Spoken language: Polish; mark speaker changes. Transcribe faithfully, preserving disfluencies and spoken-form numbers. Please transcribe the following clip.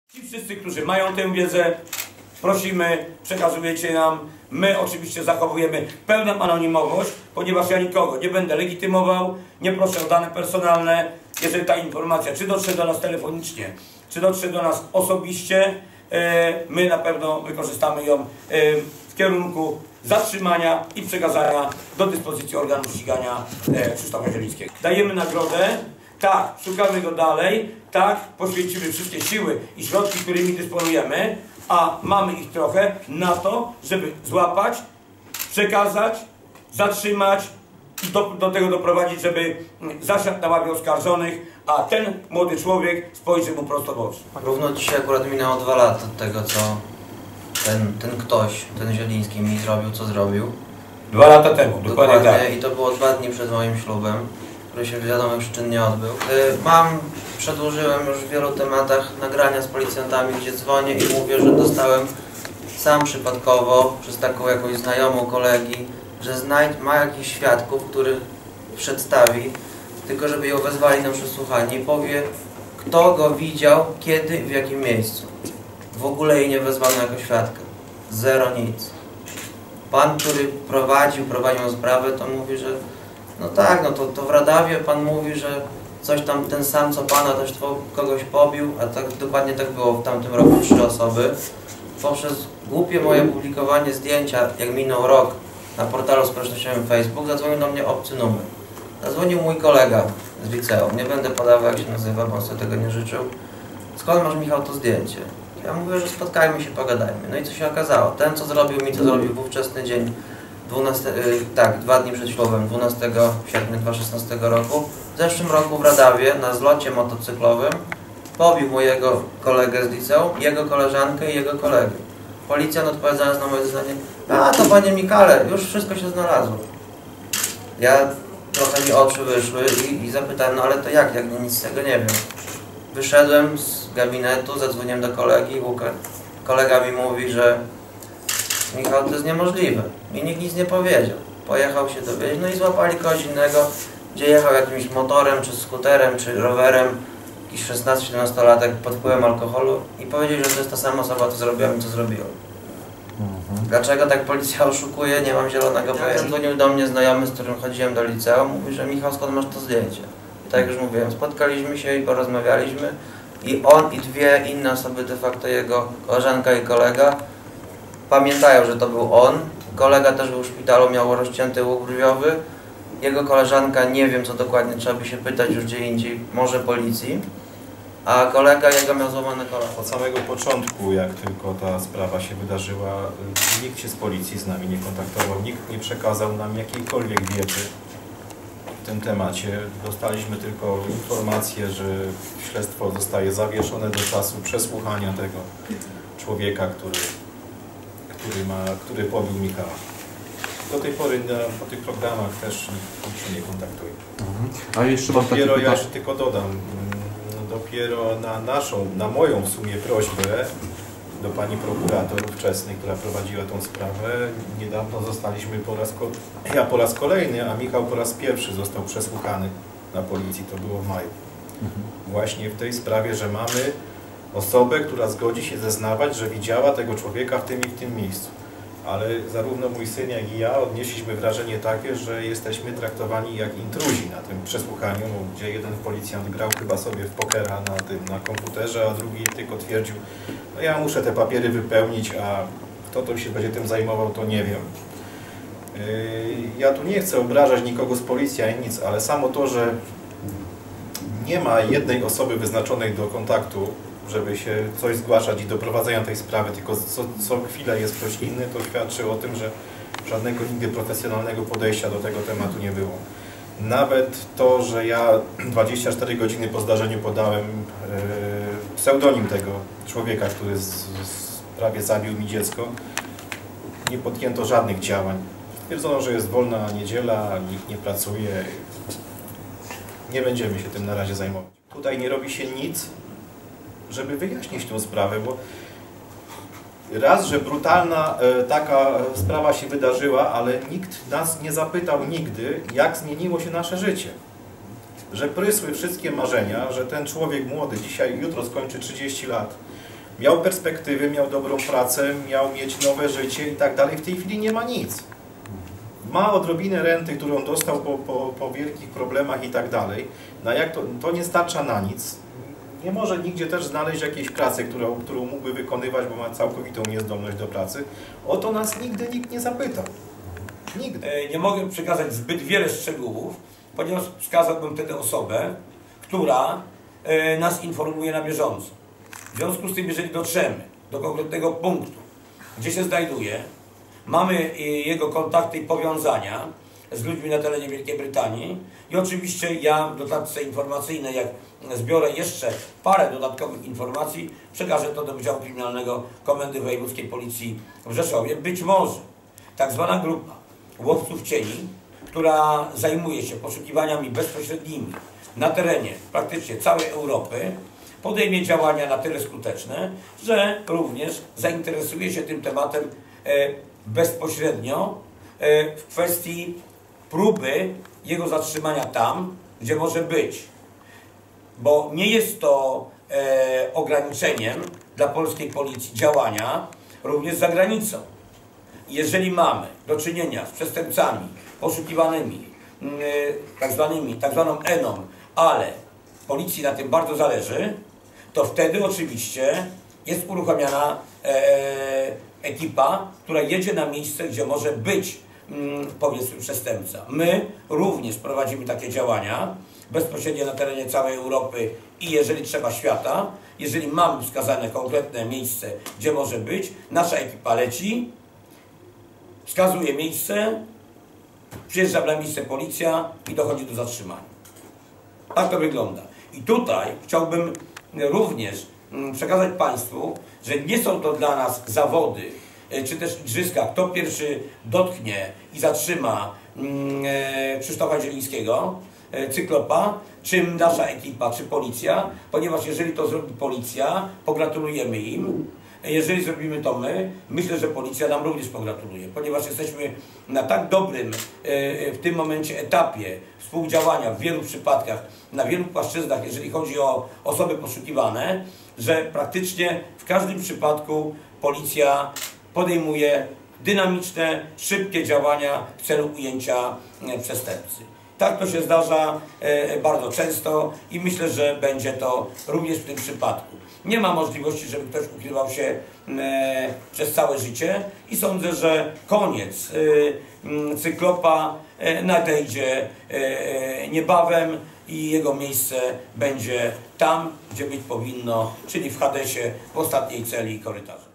Speaker 1: Ci wszyscy, którzy mają tę wiedzę, prosimy, przekazujecie nam. My oczywiście zachowujemy pełną anonimowość, ponieważ ja nikogo nie będę legitymował, nie proszę o dane personalne. Jeżeli ta informacja czy dotrze do nas telefonicznie, czy dotrze do nas osobiście, my na pewno wykorzystamy ją w kierunku zatrzymania i przekazania do dyspozycji organu ścigania Krzysztofa Zielińskiego. Dajemy nagrodę, tak, szukamy go dalej, tak, poświęcimy wszystkie siły i środki, którymi dysponujemy, a mamy ich trochę na to, żeby złapać, przekazać, zatrzymać i do, do tego doprowadzić, żeby zasiadł na ławie oskarżonych, a ten młody człowiek spojrzy mu prosto w oczy.
Speaker 2: Równo dzisiaj akurat minęło dwa lata od tego, co ten, ten ktoś, ten Zieliński mi zrobił, co zrobił.
Speaker 1: Dwa lata temu, dokładnie, dokładnie tak.
Speaker 2: I to było dwa dni przed moim ślubem, który się z wiadomych przyczyn nie odbył. Mam, przedłużyłem już w wielu tematach nagrania z policjantami, gdzie dzwonię i mówię, że dostałem sam przypadkowo przez taką jakąś znajomą kolegi, że znajd, ma jakichś świadków, których przedstawi, tylko żeby ją wezwali na przesłuchanie i powie, kto go widział, kiedy, w jakim miejscu. W ogóle jej nie wezwano jako świadka. Zero, nic. Pan, który prowadził, prowadził sprawę, to mówi, że no tak, no to, to w Radawie pan mówi, że coś tam, ten sam co pana też kogoś pobił, a tak dokładnie tak było w tamtym roku, trzy osoby. Poprzez głupie moje publikowanie zdjęcia, jak minął rok, na portalu społecznościowym Facebook, zadzwonił do mnie obcy numer. Zadzwonił mój kolega z liceum, nie będę podawał jak się nazywa, bo on sobie tego nie życzył. Skąd masz, Michał, to zdjęcie? Ja mówię, że spotkajmy się, pogadajmy. No i co się okazało? Ten, co zrobił mi, co zrobił w ówczesny dzień, dwunastego, tak, dwa dni przed ślubem, dwunastego sierpnia dwa tysiące szesnastego roku, w zeszłym roku w Radawie, na zlocie motocyklowym, pobił mojego kolegę z liceum, jego koleżankę i jego kolegę. Policjant, odpowiadając na moje zeznanie, a to panie Michale, już wszystko się znalazło. Ja trochę mi oczy wyszły i, i zapytałem, no ale to jak, jak nic z tego nie wiem. Wyszedłem z gabinetu, zadzwoniłem do kolegi, Łukasz. Kolega mi mówi, że Michał, to jest niemożliwe. Mi nikt nic nie powiedział. Pojechał się dowiedzieć, no i złapali kogoś innego, gdzie jechał jakimś motorem, czy skuterem, czy rowerem, jakiś szesnasto-siedemnastolatek pod wpływem alkoholu i powiedzieli, że to jest ta sama osoba, co zrobiła mi, co zrobiła. Mhm. Dlaczego tak policja oszukuje, nie mam zielonego pojęcia. Dzwonił do mnie znajomy, z którym chodziłem do liceum, mówi, że Michał, skąd masz to zdjęcie? I tak jak już mówiłem, spotkaliśmy się i porozmawialiśmy i on i dwie inne osoby, de facto jego koleżanka i kolega, pamiętają, że to był on. Kolega też był w szpitalu, miał rozcięty łuk brwiowy. Jego koleżanka, nie wiem co dokładnie, trzeba by się pytać już gdzie indziej, może policji. A kolega jego miał złamane kolano.
Speaker 3: Od samego początku, jak tylko ta sprawa się wydarzyła, nikt się z policji z nami nie kontaktował, nikt nie przekazał nam jakiejkolwiek wiedzy w tym temacie. Dostaliśmy tylko informację, że śledztwo zostaje zawieszone do czasu przesłuchania tego człowieka, który, który, ma, który pobił Michała. Do tej pory na, po tych programach też nikt się nie kontaktuje.
Speaker 4: Mhm. A jeszcze mam
Speaker 3: dopiero,
Speaker 4: takie
Speaker 3: ja jeszcze tylko dodam, dopiero na naszą, na moją w sumie prośbę do pani prokurator ówczesnej, która prowadziła tą sprawę, niedawno zostaliśmy po raz, ja po raz kolejny, a Michał po raz pierwszy został przesłuchany na policji, to było w maju. Mhm. Właśnie w tej sprawie, że mamy osobę, która zgodzi się zeznawać, że widziała tego człowieka w tym i w tym miejscu. Ale zarówno mój syn, jak i ja odnieśliśmy wrażenie takie, że jesteśmy traktowani jak intruzi na tym przesłuchaniu, gdzie jeden policjant grał chyba sobie w pokera na tym, na komputerze, a drugi tylko twierdził, no ja muszę te papiery wypełnić, a kto to się będzie tym zajmował, to nie wiem. Ja tu nie chcę obrażać nikogo z policji, ani nic, ale samo to, że nie ma jednej osoby wyznaczonej do kontaktu, żeby się coś zgłaszać i do prowadzenia tej sprawy, tylko co, co chwilę jest ktoś inny, to świadczy o tym, że żadnego nigdy profesjonalnego podejścia do tego tematu nie było. Nawet to, że ja dwadzieścia cztery godziny po zdarzeniu podałem yy, pseudonim tego człowieka, który z, z prawie zabił mi dziecko, nie podjęto żadnych działań. Stwierdzono, że jest wolna niedziela, nikt nie pracuje. Nie będziemy się tym na razie zajmować. Tutaj nie robi się nic, żeby wyjaśnić tę sprawę, bo raz, że brutalna e, taka sprawa się wydarzyła, ale nikt nas nie zapytał nigdy, jak zmieniło się nasze życie. Że prysły wszystkie marzenia, że ten człowiek młody dzisiaj, jutro skończy trzydzieści lat, miał perspektywy, miał dobrą pracę, miał mieć nowe życie i tak dalej. W tej chwili nie ma nic. Ma odrobinę renty, którą dostał po, po, po wielkich problemach i tak dalej. No jak to, to nie starcza na nic. Nie może nigdzie też znaleźć jakiejś pracy, którą, którą mógłby wykonywać, bo ma całkowitą niezdolność do pracy. O to nas nigdy nikt nie zapytał. Nigdy.
Speaker 1: Nie mogę przekazać zbyt wiele szczegółów, ponieważ wskazałbym wtedy osobę, która nas informuje na bieżąco. W związku z tym, jeżeli dotrzemy do konkretnego punktu, gdzie się znajduje, mamy jego kontakty i powiązania z ludźmi na terenie Wielkiej Brytanii i oczywiście ja w dodatce informacyjnej, jak zbiorę jeszcze parę dodatkowych informacji, przekażę to do Wydziału Kryminalnego Komendy Wojewódzkiej Policji w Rzeszowie. Być może tak zwana grupa łowców cieni, która zajmuje się poszukiwaniami bezpośrednimi na terenie praktycznie całej Europy, podejmie działania na tyle skuteczne, że również zainteresuje się tym tematem e, bezpośrednio e, w kwestii próby jego zatrzymania tam, gdzie może być. Bo nie jest to e, ograniczeniem dla polskiej policji działania również za granicą. Jeżeli mamy do czynienia z przestępcami poszukiwanymi, e, tak zwanymi, tak zwaną eną, ale policji na tym bardzo zależy, to wtedy oczywiście jest uruchamiana e, ekipa, która jedzie na miejsce, gdzie może być mm, powiedzmy przestępca. My również prowadzimy takie działania bezpośrednio na terenie całej Europy i jeżeli trzeba świata, jeżeli mamy wskazane konkretne miejsce, gdzie może być, nasza ekipa leci, wskazuje miejsce, przyjeżdża na miejsce policja i dochodzi do zatrzymania. Tak to wygląda. I tutaj chciałbym również przekazać Państwu, że nie są to dla nas zawody, czy też igrzyska, kto pierwszy dotknie i zatrzyma Krzysztofa Zielińskiego, Cyklopa, czym nasza ekipa, czy policja, ponieważ jeżeli to zrobi policja, pogratulujemy im. Jeżeli zrobimy to my, myślę, że policja nam również pogratuluje, ponieważ jesteśmy na tak dobrym w tym momencie etapie współdziałania w wielu przypadkach, na wielu płaszczyznach, jeżeli chodzi o osoby poszukiwane, że praktycznie w każdym przypadku policja podejmuje dynamiczne, szybkie działania w celu ujęcia przestępcy. Tak to się zdarza bardzo często i myślę, że będzie to również w tym przypadku. Nie ma możliwości, żeby ktoś ukrywał się e, przez całe życie i sądzę, że koniec e, Cyklopa e, nadejdzie e, niebawem i jego miejsce będzie tam, gdzie być powinno, czyli w Hadesie, w ostatniej celi korytarza.